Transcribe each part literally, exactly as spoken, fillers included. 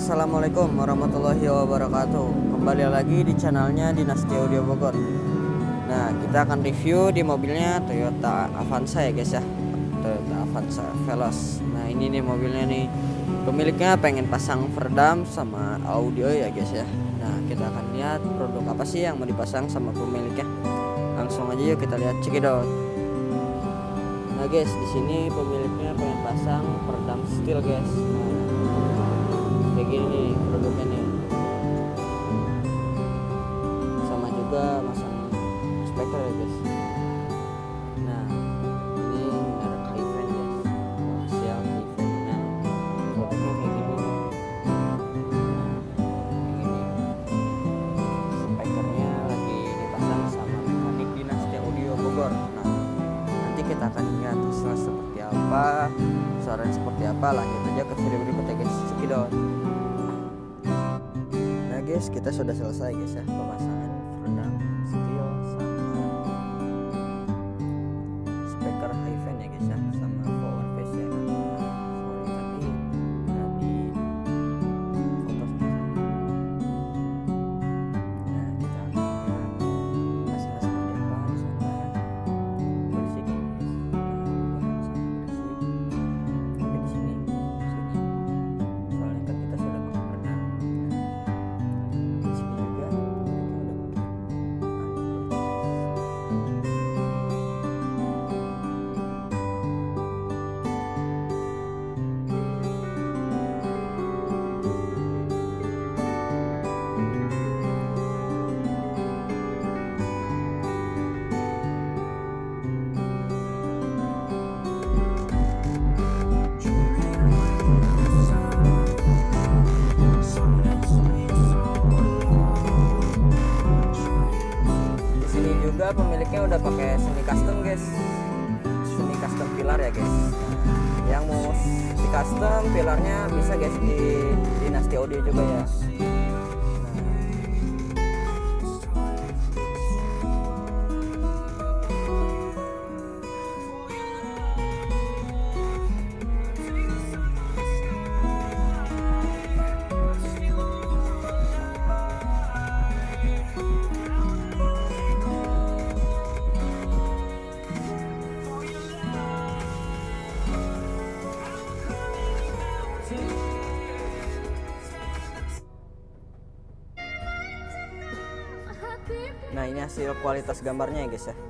Assalamualaikum warahmatullahi wabarakatuh. Kembali lagi di channelnya Dinasti Audio Bogor. Nah, kita akan review di mobilnya Toyota Avanza ya guys ya, Toyota Avanza Veloz. Nah, ini nih mobilnya nih, pemiliknya pengen pasang peredam sama audio ya guys ya. Nah, kita akan lihat produk apa sih yang mau dipasang sama pemiliknya. Langsung aja yuk kita lihat, cekidot. Nah guys, di sini pemiliknya pengen pasang peredam steel guys. Nah, kayak gini nih produknya nih, sama juga masang speaker ya guys. Nah, ini merek Hi-Fan guys, komersial Hi-Fan. Nah, produknya kayak gini nih. Speakernya lagi dipasang sama mekanik Dinasti Audio Bogor. Nah, nanti kita akan lihat hasilnya seperti apa, suaranya seperti apa. Lanjut aja ke video berikutnya guys, cekidot. Guys, kita sudah selesai guys ya pemasangan peredam steel sama speaker Hi-Fan ya guys ya, sama power face ya. Nah, sorry tadi nggak di foto sama-sama. Nah, kita akan lihat hasilnya seperti apa di sana. Bersih kan guys. Nah, sangat bersih. Tapi di sini sini soalnya kan kita sudah pakai peredam. Juga pemiliknya udah pakai semi custom guys, semi custom pilar ya guys. Nah, yang mau di custom pilarnya bisa guys di Dinasti Audio juga ya. Nah, ini hasil kualitas gambarnya ya guys ya.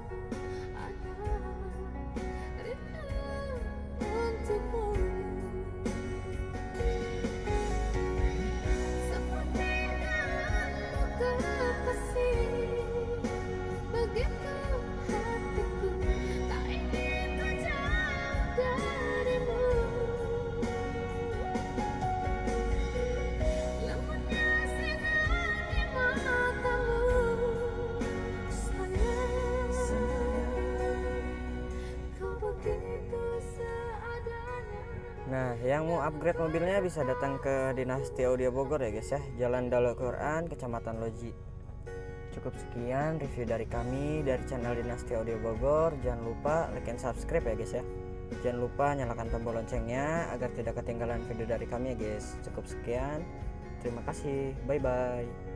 Nah, yang mau upgrade mobilnya bisa datang ke Dinasti Audio Bogor ya guys ya, Jalan Darul Quran, Kecamatan Loji. Cukup sekian review dari kami dari channel Dinasti Audio Bogor. Jangan lupa like and subscribe ya guys ya. Jangan lupa nyalakan tombol loncengnya agar tidak ketinggalan video dari kami ya guys. Cukup sekian, terima kasih, bye bye.